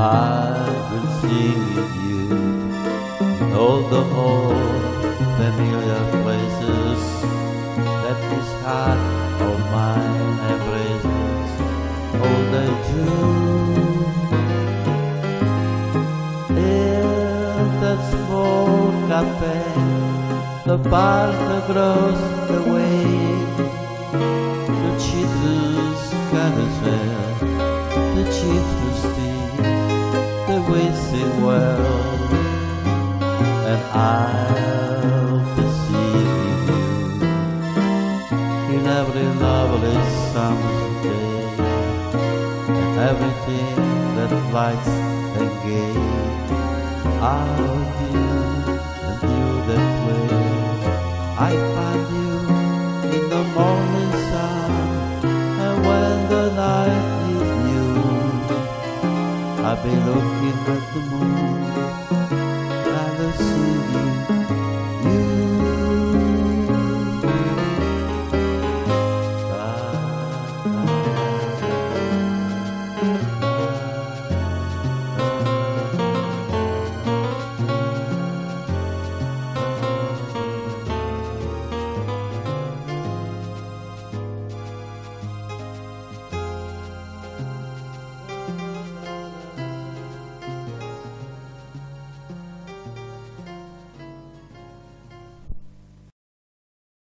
I will sing with you in all the old familiar places that this heart of mine embraces all day too. In that small cafe, the park across the way, the cheetahs carousel, the chiefs steal, the whistling well, and I'll be seeing you in every lovely summer's day, and everything that lights and gay. I'll you and you that way. I find you in the morning sun, and when the night is new, I'll be looking at the moon